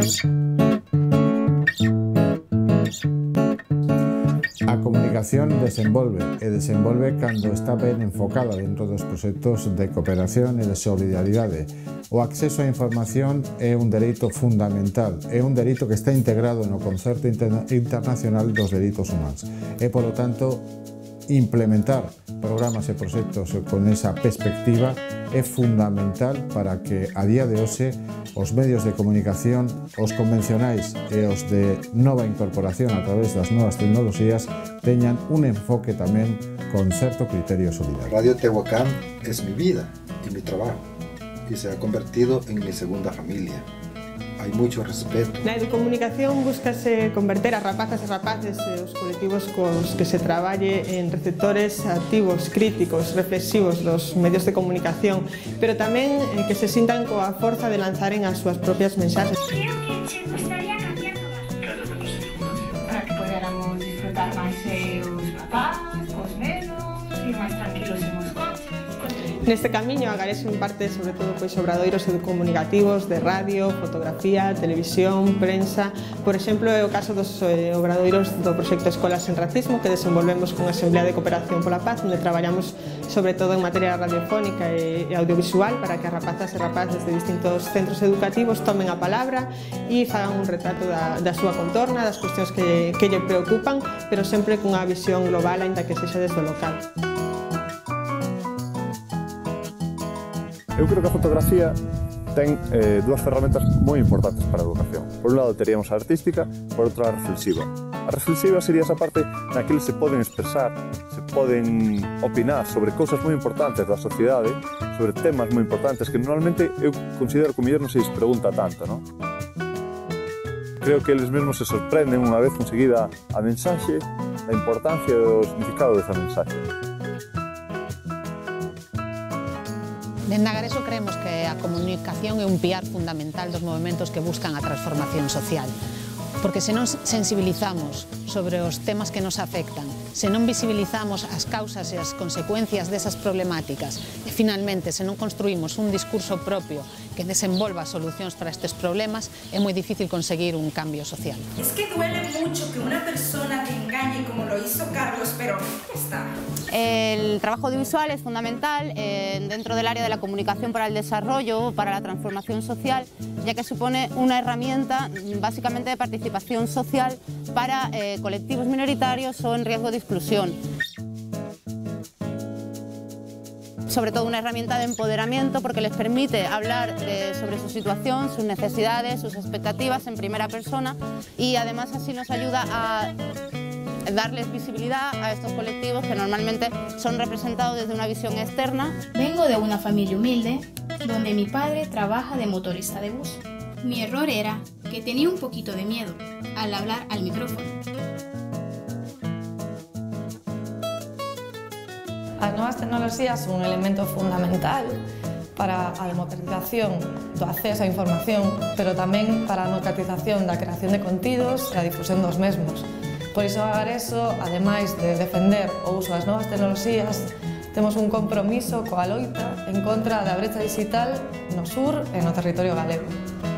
A comunicación desenvolve cando está ben enfocada dentro dos proxectos de cooperación e de solidaridade. O acceso á información é un dereito fundamental, é un dereito que está integrado no concerto internacional dos dereitos humanos e, polo tanto, implementar programas e proxectos con esa perspectiva é fundamental para que a día de hoxe os medios de comunicación, os convencionais e os de nova incorporación a través das novas tecnoloxías teñan un enfoque tamén con certo criterio solidario. Radio Tehuacán es mi vida y mi trabajo y se ha convertido en mi segunda familia. Hai moito respeto. Na educomunicación búscase converter as rapazas e rapaces e os colectivos cos que se traballe en receptores activos, críticos, reflexivos dos medios de comunicación, pero tamén que se sintan coa forza de lanzaren as súas propias mensaxes. Creo que che gustaría cambiar algo máis de información. Para que podéramos disfrutar máis os papás, os nenos, ir máis tranquilos en os coches. Neste camiño a Garese imparte sobre todo obradoiros educomunicativos de radio, fotografía, televisión, prensa. Por exemplo, é o caso dos obradoiros do proxecto Escolas sen Racismo que desenvolvemos con a Asamblea de Cooperación pola Paz, onde traballamos sobre todo en materia radiofónica e audiovisual para que as rapazas e rapaces de distintos centros educativos tomen a palabra e fagan un retrato da súa contorna, das cuestións que lle preocupan, pero sempre cunha visión global, aínda que sexa desde o local. Eu creo que a fotografía ten dúas ferramentas moi importantes para a educación. Por un lado teríamos a artística, por outro a reflexiva. A reflexiva sería esa parte na que se poden expresar, se poden opinar sobre cousas moi importantes da sociedade, sobre temas moi importantes que normalmente eu considero que o mellor non se lles pregunta tanto, non? Creo que eles mesmos se sorprenden unha vez conseguida a mensaxe, a importancia e o significado desa mensaxe. Dende Agareso creemos que a comunicación é un piar fundamental dos movementos que buscan a transformación social. Porque se non sensibilizamos sobre os temas que nos afectan, se non visibilizamos as causas e as consecuencias desas problemáticas e finalmente se non construímos un discurso propio que desenvolva solucións para estes problemas, é moi difícil conseguir un cambio social. Es que duele mucho que una persona te engañe como lo hizo Carlos, pero ya está. El trabajo audiovisual es fundamental dentro del área de la comunicación para el desarrollo, para la transformación social, ya que supone una herramienta básicamente de participación social para colectivos minoritarios o en riesgo de exclusión. Sobre todo una herramienta de empoderamiento porque les permite hablar sobre su situación, sus necesidades, sus expectativas en primera persona y además así nos ayuda a darles visibilidad a estos colectivos que normalmente son representados desde una visión externa. Vengo de una familia humilde donde mi padre trabaja de motorista de bus. Mi error era que tenía un poquito de miedo al hablar al micrófono. As novas tecnoloxías son un elemento fundamental para a democratización do acceso á información, pero tamén para a democratización da creación de contidos e a difusión dos mesmos. Por iso, a Agareso, ademais de defender o uso das novas tecnoloxías, temos un compromiso coa loita en contra da brecha digital no sur e no territorio galego.